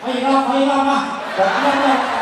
อีกรอบมาแบบเยี่ยมเลย